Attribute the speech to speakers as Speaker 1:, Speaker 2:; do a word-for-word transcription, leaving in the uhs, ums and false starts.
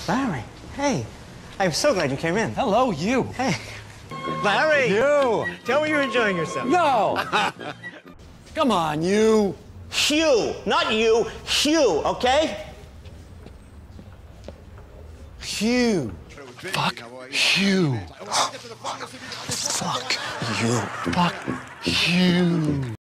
Speaker 1: Larry, hey. I'm so glad you came in.
Speaker 2: Hello, Hugh.
Speaker 1: Hey. Larry!
Speaker 2: Hugh!
Speaker 1: Tell me you're enjoying yourself.
Speaker 2: No! Come on, you.
Speaker 1: Hugh, not you. Hugh, okay?
Speaker 2: Hugh. Fuck Hugh. Fuck you. Fuck you.